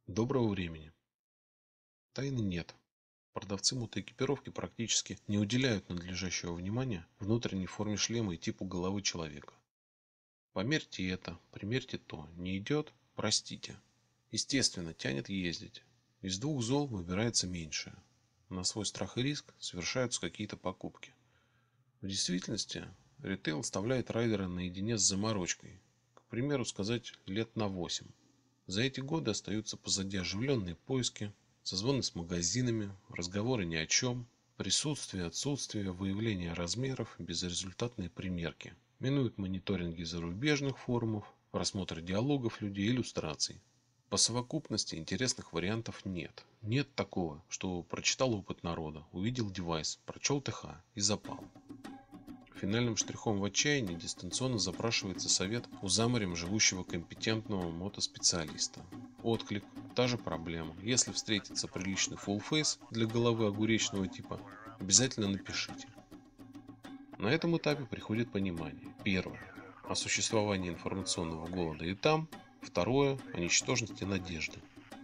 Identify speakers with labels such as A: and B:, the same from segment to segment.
A: Доброго времени. Тайны нет. Продавцы мотоэкипировки практически не уделяют надлежащего внимания внутренней форме шлема и типу головы человека. Померьте это, примерьте то. Не идет? Простите. Естественно, тянет ездить. Из двух зол выбирается меньшее. На свой страх и риск совершаются какие-то покупки. В действительности, ритейл оставляет райдера наедине с заморочкой. К примеру сказать, лет на 8. За эти годы остаются позади оживленные поиски, созвоны с магазинами, разговоры ни о чем, присутствие, отсутствие, выявление размеров, безрезультатные примерки. Минуют мониторинги зарубежных форумов, просмотр диалогов людей, иллюстраций. По совокупности интересных вариантов нет. Нет такого, что прочитал опыт народа, увидел девайс, прочел ТХ и запал. Финальным штрихом в отчаянии дистанционно запрашивается совет у заморем живущего компетентного мотоспециалиста. Отклик – та же проблема. Если встретится приличный фулл-фейс для головы огуречного типа, обязательно напишите. На этом этапе приходит понимание. Первое – о существовании информационного голода и там. Второе – о ничтожности надежды.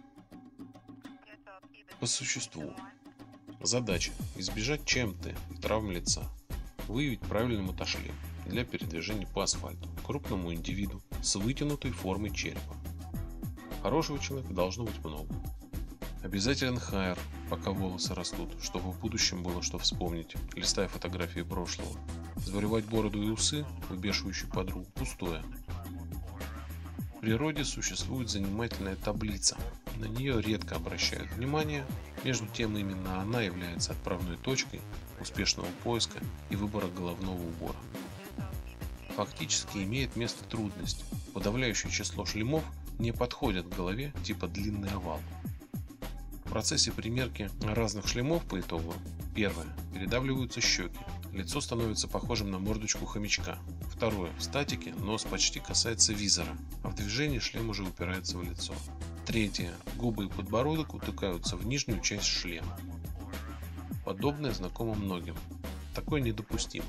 A: По существу. Задача – избежать ЧМТ и травм лица. Выявить правильный мотошлем для передвижения по асфальту крупному индивиду с вытянутой формой черепа. Хорошего человека должно быть много. Обязателен хайр, пока волосы растут, чтобы в будущем было что вспомнить, листая фотографии прошлого. Сбривать бороду и усы, выбешивающую подругу, пустое. В природе существует занимательная таблица. На нее редко обращают внимание, между тем именно она является отправной точкой успешного поиска и выбора головного убора. Фактически имеет место трудность. Подавляющее число шлемов не подходят к голове типа длинный овал. В процессе примерки разных шлемов по итогу: первое, передавливаются щеки, лицо становится похожим на мордочку хомячка. Второе, в статике нос почти касается визора, а в движении шлем уже упирается в лицо. Третье, губы и подбородок утыкаются в нижнюю часть шлема. Подобное знакомо многим. Такое недопустимо.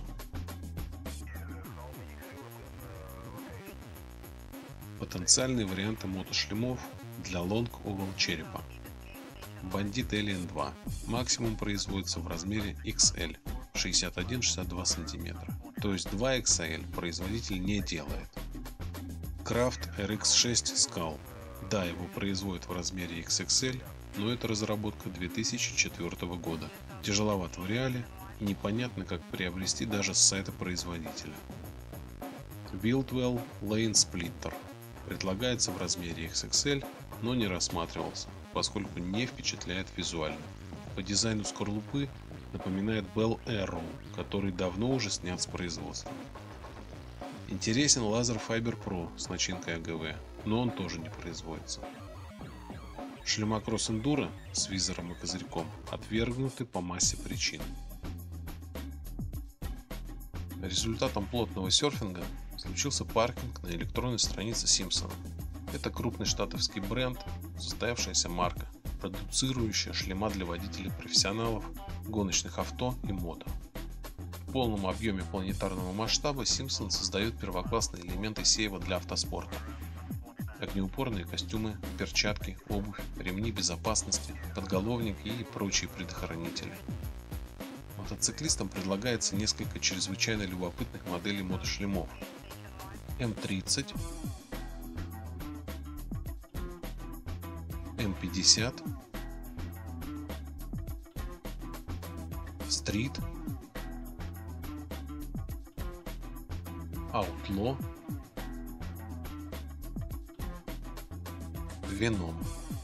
A: Потенциальные варианты мотошлемов для Long Oval черепа. Bandit Alien 2. Максимум производится в размере XL 61-62 см. То есть 2XL производитель не делает. Craft RX6 Skull. Да, его производят в размере XXL, но это разработка 2004 года. Тяжеловат в реале и непонятно, как приобрести даже с сайта производителя. Buildwell Lane Splitter. Предлагается в размере XXL, но не рассматривался, поскольку не впечатляет визуально. По дизайну скорлупы напоминает Bell Arrow, который давно уже снят с производства. Интересен Laser Fiber Pro с начинкой АГВ, но он тоже не производится. Шлема Cross Enduro с визором и козырьком отвергнуты по массе причин. Результатом плотного серфинга случился паркинг на электронной странице Simpson. Это крупный штатовский бренд, состоявшаяся марка, продуцирующая шлема для водителей-профессионалов, гоночных авто и мото. В полном объеме планетарного масштаба Simpson создает первоклассные элементы сеева для автоспорта. Огнеупорные костюмы, перчатки, обувь, ремни безопасности, подголовники и прочие предохранители. Мотоциклистам предлагается несколько чрезвычайно любопытных моделей мотошлемов. М30, М50, Стрит, Outlaw, Venom.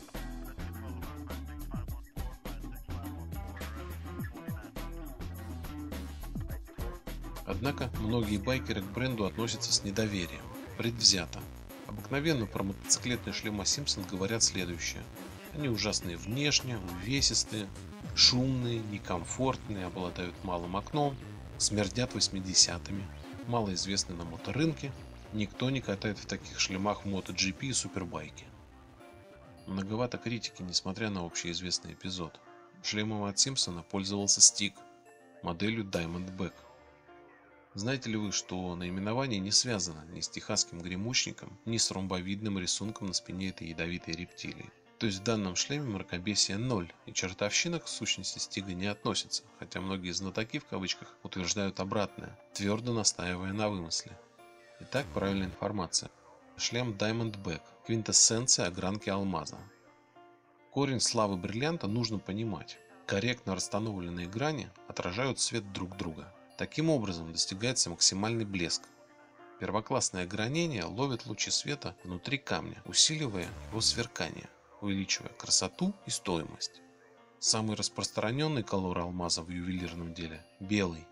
A: Однако многие байкеры к бренду относятся с недоверием, предвзято. Обыкновенно про мотоциклетные шлемы Simpson говорят следующее: они ужасные внешне, увесистые, шумные, некомфортные, обладают малым окном, смердят 80-ми, малоизвестны на моторынке, никто не катает в таких шлемах в MotoGP и супербайки. Многовато критики, несмотря на общеизвестный эпизод. Шлемом от Симпсона пользовался Стиг, моделью Diamondback. Знаете ли вы, что наименование не связано ни с техасским гремучником, ни с ромбовидным рисунком на спине этой ядовитой рептилии? То есть в данном шлеме мракобесие 0, и чертовщина к сущности стига не относится, хотя многие знатоки в кавычках утверждают обратное, твердо настаивая на вымысле. Итак, правильная информация. Шлем Diamondback – квинтэссенция огранки алмаза. Корень славы бриллианта нужно понимать. Корректно расстановленные грани отражают свет друг друга. Таким образом достигается максимальный блеск. Первоклассное гранение ловит лучи света внутри камня, усиливая его сверкание, увеличивая красоту и стоимость. Самый распространенный колор алмаза в ювелирном деле – белый.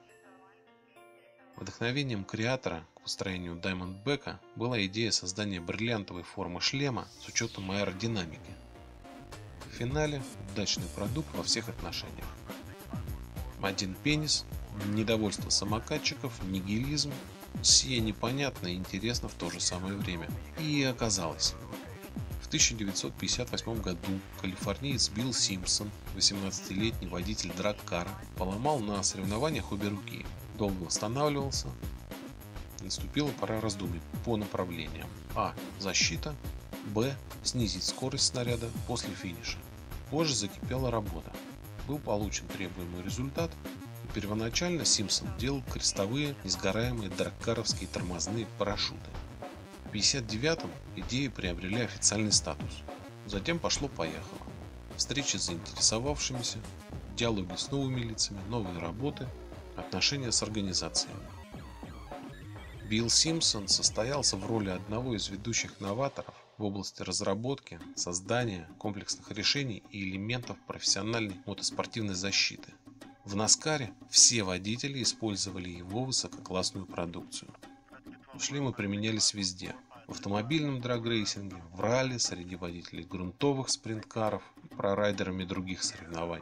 A: Вдохновением креатора к построению Diamondback'а была идея создания бриллиантовой формы шлема с учетом аэродинамики. В финале удачный продукт во всех отношениях. Один пенис, недовольство самокатчиков, нигилизм, сие непонятно и интересно в то же самое время. И оказалось. В 1958 году калифорниец Билл Симпсон, 18-летний водитель драг-кара, поломал на соревнованиях обе руки. Долго восстанавливался. Наступила пора раздумий по направлениям. А. Защита. Б. Снизить скорость снаряда после финиша. Позже закипела работа. Был получен требуемый результат. И первоначально Симпсон делал крестовые несгораемые драгкаровские тормозные парашюты. В 1959-м идеи приобрели официальный статус. Затем пошло-поехало. Встречи с заинтересовавшимися, диалоги с новыми лицами, новые работы, отношения с организациями. Билл Симпсон состоялся в роли одного из ведущих новаторов в области разработки, создания комплексных решений и элементов профессиональной мотоспортивной защиты. В Наскаре все водители использовали его высококлассную продукцию. Шлемы применялись везде – в автомобильном драг-рейсинге, в ралли, среди водителей грунтовых спринт-каров и прорайдерами других соревнований.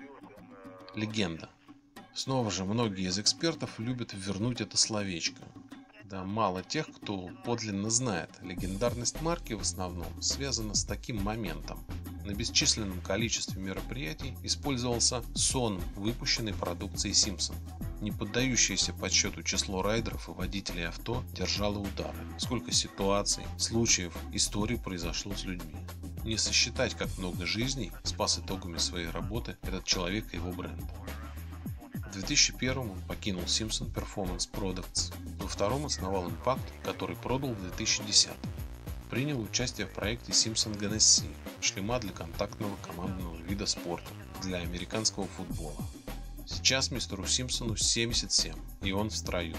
A: Легенда. Снова же многие из экспертов любят вернуть это словечко. Да мало тех, кто подлинно знает, легендарность марки в основном связана с таким моментом. На бесчисленном количестве мероприятий использовался сон выпущенной продукции Симпсон. Не поддающееся подсчету число райдеров и водителей авто держало удары. Сколько ситуаций, случаев, историй произошло с людьми. Не сосчитать, как много жизней спас итогами своей работы этот человек и его бренд. В 2001 он покинул Simpson Performance Products. Во втором основал Impact, который продал в 2010. Принял участие в проекте Simpson Ganassi, шлема для контактного командного вида спорта для американского футбола. Сейчас мистеру Симпсону 77, и он в строю.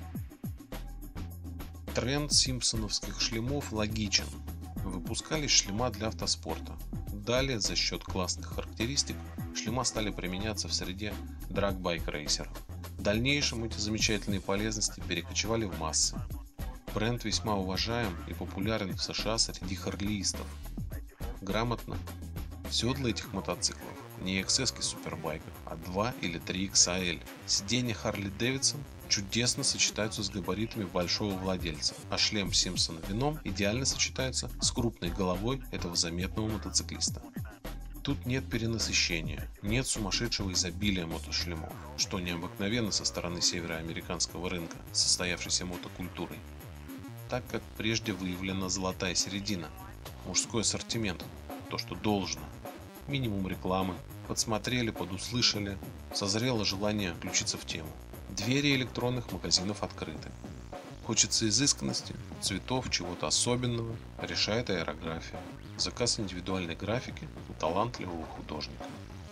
A: Тренд симпсоновских шлемов логичен. Выпускались шлема для автоспорта. Далее, за счет классных характеристик, шлема стали применяться в среде драг-байк-рейсеров. В дальнейшем эти замечательные полезности перекочевали в массы. Бренд весьма уважаем и популярен в США среди харлиистов. Грамотно седла этих мотоциклов не XS супербайка, а 2 или 3 XL. Сиденья Harley Davidson чудесно сочетаются с габаритами большого владельца, а шлем Симпсона вином идеально сочетается с крупной головой этого заметного мотоциклиста. Тут нет перенасыщения, нет сумасшедшего изобилия мотошлемов, что необыкновенно со стороны североамериканского рынка, состоявшейся мотокультурой. Так как прежде выявлена золотая середина, мужской ассортимент, то что должно. Минимум рекламы, подсмотрели, подуслышали, созрело желание включиться в тему. Двери электронных магазинов открыты. Хочется изысканности, цветов, чего-то особенного, решает аэрография. Заказ индивидуальной графики у талантливого художника.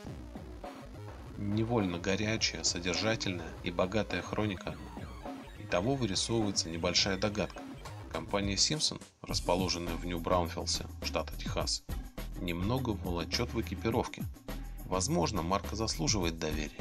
A: Невольно горячая, содержательная и богатая хроника. Итого вырисовывается небольшая догадка. Компания Simpson, расположенная в Нью-Браунфиллсе, штата Техас, немного волочет в экипировке. Возможно, марка заслуживает доверия.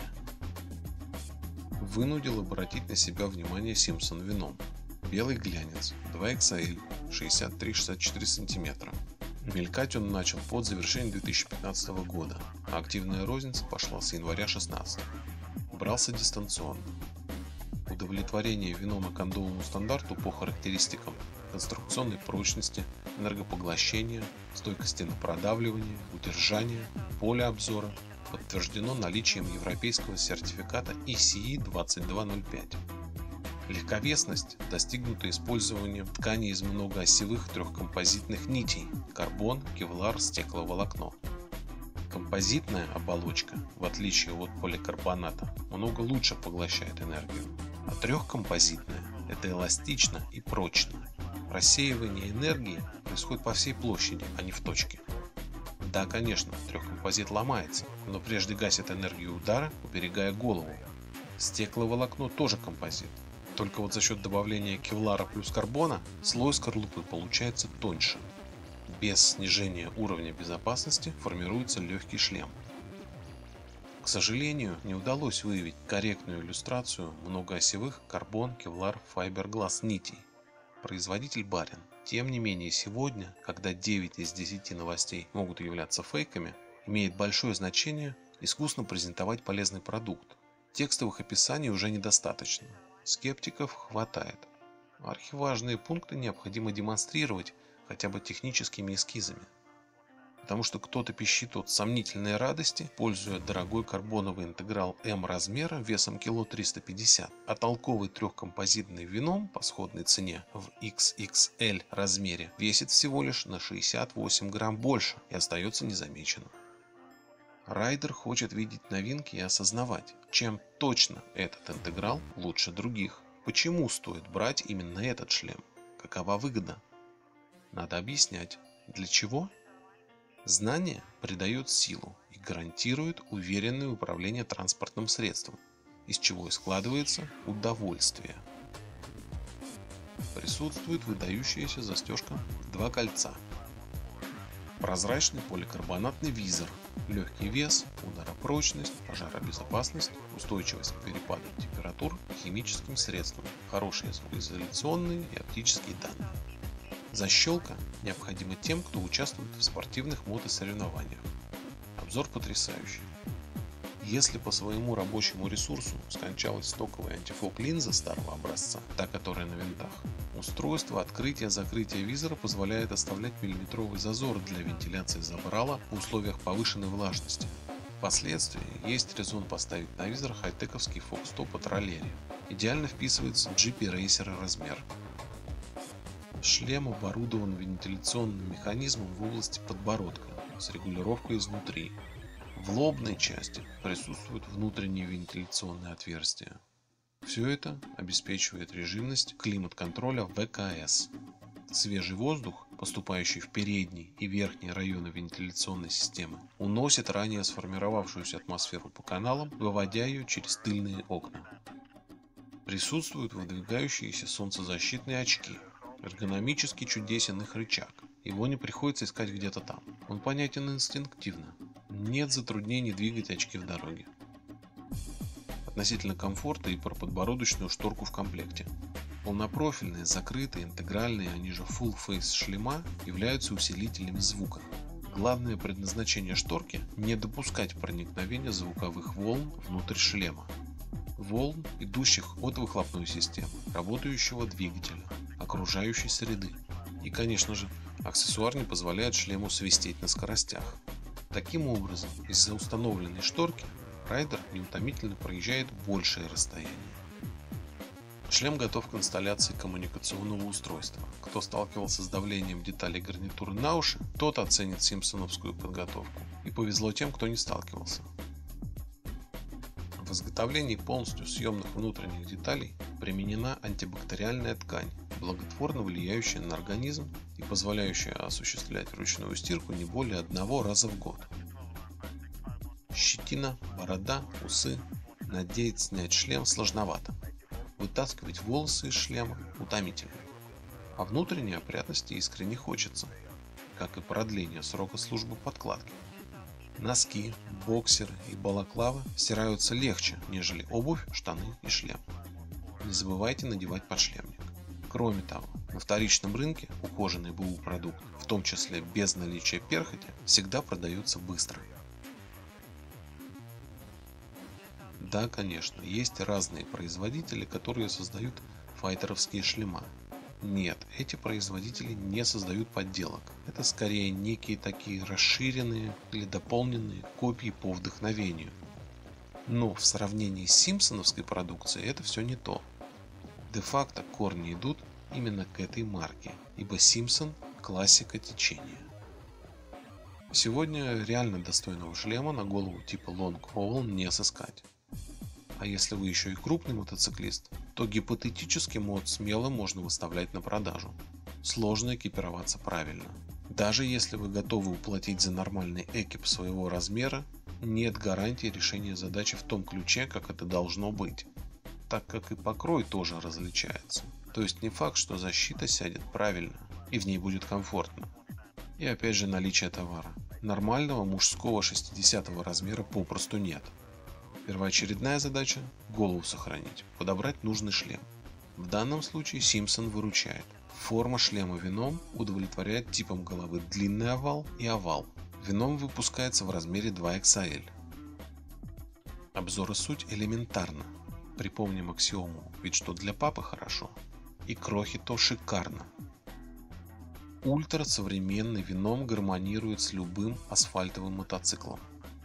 A: Вынудил обратить на себя внимание Simpson вином. Белый глянец, 2XL, 63-64 см. Мелькать он начал под завершение 2015 года, а активная розница пошла с января 2016. Брался дистанционно. Удовлетворение вином и кондовому стандарту по характеристикам конструкционной прочности, энергопоглощения, стойкости на продавливание, удержания, поля обзора подтверждено наличием европейского сертификата ECE 2205. Легковесность достигнута использованием тканей из многоосевых трехкомпозитных нитей – карбон, кевлар, стекловолокно. Композитная оболочка, в отличие от поликарбоната, много лучше поглощает энергию, а трехкомпозитная – это эластично и прочно. Рассеивание энергии происходит по всей площади, а не в точке. Да, конечно, трехкомпозит ломается, но прежде гасит энергию удара, уберегая голову. Стекловолокно тоже композит, только вот за счет добавления кевлара плюс карбона слой скорлупы получается тоньше. Без снижения уровня безопасности формируется легкий шлем. К сожалению, не удалось выявить корректную иллюстрацию многоосевых карбон, кевлар, файбергласс нитей. Производитель барин. Тем не менее, сегодня, когда 9 из 10 новостей могут являться фейками, имеет большое значение искусно презентовать полезный продукт. Текстовых описаний уже недостаточно. Скептиков хватает. Архиважные пункты необходимо демонстрировать хотя бы техническими эскизами. Потому что кто-то пищит от сомнительной радости, пользуя дорогой карбоновый интеграл М размера весом кило 350, а толковый трехкомпозитный вином по сходной цене в XXL размере весит всего лишь на 68 грамм больше и остается незамеченным. Райдер хочет видеть новинки и осознавать, чем точно этот интеграл лучше других. Почему стоит брать именно этот шлем? Какова выгода? Надо объяснять. Для чего? Знание придает силу и гарантирует уверенное управление транспортным средством, из чего и складывается удовольствие. Присутствует выдающаяся застежка в 2 кольца. Прозрачный поликарбонатный визор, легкий вес, ударопрочность, пожаробезопасность, устойчивость к перепадам температур и химическим средствам, хорошие звукоизоляционные и оптические данные. Защелка необходима тем, кто участвует в спортивных мотосоревнованиях. Обзор потрясающий. Если по своему рабочему ресурсу скончалась стоковая антифок-линза старого образца, та, которая на винтах, устройство открытия-закрытия визора позволяет оставлять миллиметровый зазор для вентиляции забрала в условиях повышенной влажности. Впоследствии есть резон поставить на визор хай-тековский фокс-топ от Роллери. Идеально вписывается GP Racer размер. Шлем оборудован вентиляционным механизмом в области подбородка с регулировкой изнутри. В лобной части присутствуют внутренние вентиляционные отверстия. Все это обеспечивает режимность климат-контроля ВКС. Свежий воздух, поступающий в передний и верхний районы вентиляционной системы, уносит ранее сформировавшуюся атмосферу по каналам, выводя ее через тыльные окна. Присутствуют выдвигающиеся солнцезащитные очки. Эргономически чудесен их рычаг. Его не приходится искать где-то там. Он понятен инстинктивно. Нет затруднений двигать очки в дороге. Относительно комфорта и про подбородочную шторку в комплекте. Полнопрофильные, закрытые, интегральные, они же Full Face шлема являются усилителями звука. Главное предназначение шторки – не допускать проникновения звуковых волн внутрь шлема. Волн, идущих от выхлопной системы, работающего двигателя, окружающей среды. И, конечно же, аксессуар не позволяет шлему свистеть на скоростях. Таким образом, из-за установленной шторки райдер неутомительно проезжает большее расстояние. Шлем готов к инсталляции коммуникационного устройства. Кто сталкивался с давлением деталей гарнитуры на уши, тот оценит симпсоновскую подготовку. И повезло тем, кто не сталкивался. В изготовлении полностью съемных внутренних деталей применена антибактериальная ткань, благотворно влияющая на организм и позволяющая осуществлять ручную стирку не более 1 раза в год. Щетина, борода, усы. Надеть, снять шлем сложновато. Вытаскивать волосы из шлема утомительно. А внутренней опрятности искренне хочется, как и продление срока службы подкладки. Носки, боксеры и балаклава стираются легче, нежели обувь, штаны и шлем. Не забывайте надевать подшлемник. Кроме того, на вторичном рынке ухоженный БУ продукт, в том числе без наличия перхоти, всегда продается быстро. Да, конечно, есть разные производители, которые создают файтеровские шлема. Нет, эти производители не создают подделок. Это скорее некие такие расширенные или дополненные копии по вдохновению. Но в сравнении с симпсоновской продукцией это все не то. Де-факто корни идут именно к этой марке, ибо Симпсон – классика течения. Сегодня реально достойного шлема на голову типа Long Owl не сыскать. А если вы еще и крупный мотоциклист, то гипотетически мод смело можно выставлять на продажу. Сложно экипироваться правильно. Даже если вы готовы уплатить за нормальный экип своего размера, нет гарантии решения задачи в том ключе, как это должно быть, так как и покрой тоже различается. То есть не факт, что защита сядет правильно и в ней будет комфортно. И опять же наличие товара. Нормального мужского 60 размера попросту нет. Первоочередная задача – голову сохранить, подобрать нужный шлем. В данном случае Симпсон выручает. Форма шлема Venom удовлетворяет типам головы длинный овал и овал. Venom выпускается в размере 2XL. Обзор и суть элементарно. Припомним аксиому, ведь что для папы хорошо, и крохи то шикарно. Ультрасовременный Venom гармонирует с любым асфальтовым мотоциклом.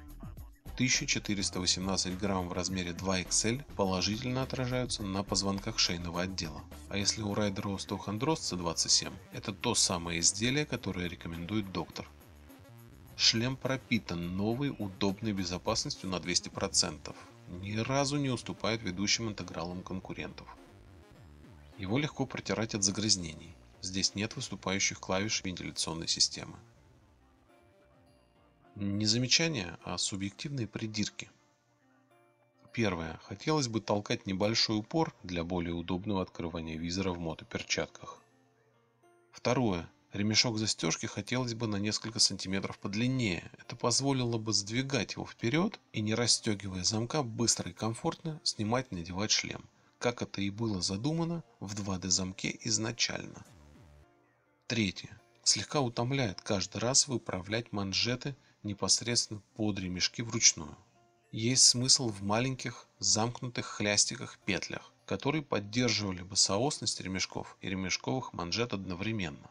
A: 1418 грамм в размере 2XL положительно отражаются на позвонках шейного отдела. А если у райдера остеохондроз C27, это то самое изделие, которое рекомендует доктор. Шлем пропитан новой удобной безопасностью на 200%. Ни разу не уступает ведущим интегралам конкурентов. Его легко протирать от загрязнений. Здесь нет выступающих клавиш вентиляционной системы. Не замечания, а субъективные придирки. Первое. Хотелось бы толкать небольшой упор для более удобного открывания визора в мотоперчатках. Второе. Ремешок застежки хотелось бы на несколько сантиметров подлиннее. Это позволило бы сдвигать его вперед и, не расстегивая замка, быстро и комфортно снимать и надевать шлем, как это и было задумано в 2D замке изначально. Третье. Слегка утомляет каждый раз выправлять манжеты непосредственно под ремешки вручную. Есть смысл в маленьких замкнутых хлястиках-петлях, которые поддерживали бы соосность ремешков и ремешковых манжет одновременно.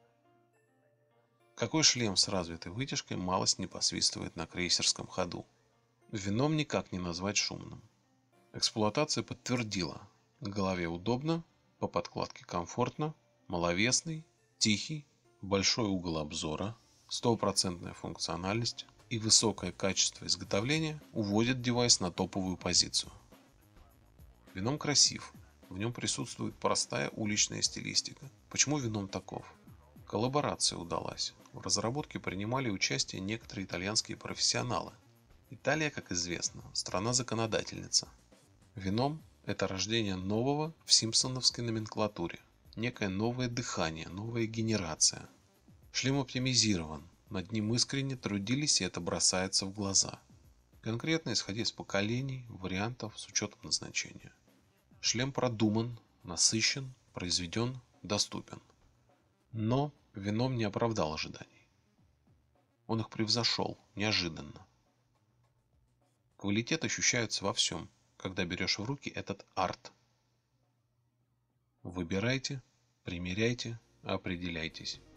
A: Какой шлем с развитой вытяжкой малость не посвистывает на крейсерском ходу? Venom никак не назвать шумным. Эксплуатация подтвердила: на голове удобно, по подкладке комфортно, маловесный, тихий, большой угол обзора, стопроцентная функциональность и высокое качество изготовления уводят девайс на топовую позицию. Venom красив, в нем присутствует простая уличная стилистика. Почему Venom таков? Коллаборация удалась. В разработке принимали участие некоторые итальянские профессионалы. Италия, как известно, страна-законодательница. Venom – это рождение нового в симпсоновской номенклатуре. Некое новое дыхание, новая генерация. Шлем оптимизирован, над ним искренне трудились, и это бросается в глаза. Конкретно исходя из поколений, вариантов с учетом назначения. Шлем продуман, насыщен, произведен, доступен. Но Venom не оправдал ожиданий. Он их превзошел, неожиданно. Квалитет ощущается во всем, когда берешь в руки этот арт. Выбирайте, примеряйте, определяйтесь.